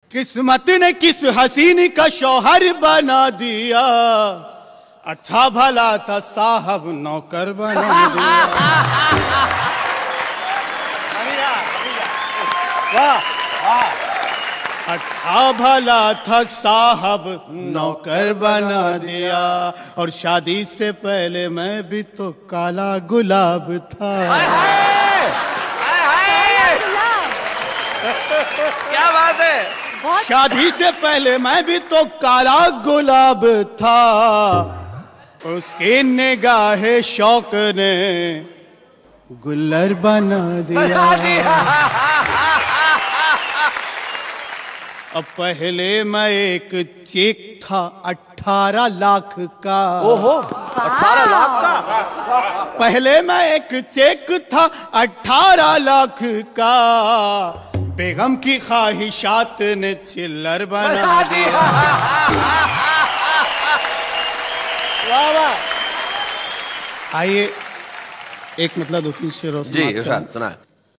किस्मत ने किस हसीनी का शौहर बना दिया, अच्छा भला था साहब नौकर बना दिया। अच्छा भला था साहब नौकर बना दिया, और शादी से पहले मैं भी तो काला गुलाब था। क्या बात है। शादी से पहले मैं भी तो काला गुलाब था, उसकी निगाहे शौक ने गुल्लर बना दिया। अब पहले मैं एक चेक था 18 लाख का। ओहो, 18 लाख का। पहले मैं एक चेक था 18 लाख का, बेगम की ख्वाहिशात ने चिल्लर बना दिया। वाह वाह। आइए एक मतलब 2-3 शेरों जी इरशाद सुना।